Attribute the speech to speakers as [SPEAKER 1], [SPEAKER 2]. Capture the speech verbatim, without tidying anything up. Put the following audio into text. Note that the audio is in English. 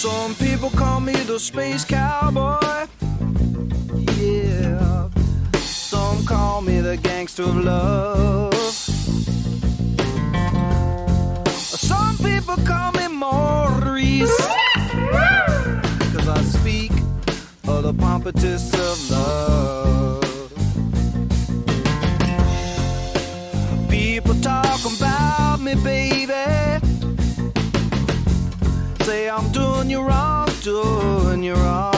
[SPEAKER 1] Some people call me the space cowboy. Yeah. Some call me the gangster of love. Some people call me Maurice, 'cause I speak of the pompatus of love. People talk about me, baby. Say I'm doing you wrong, doing you wrong.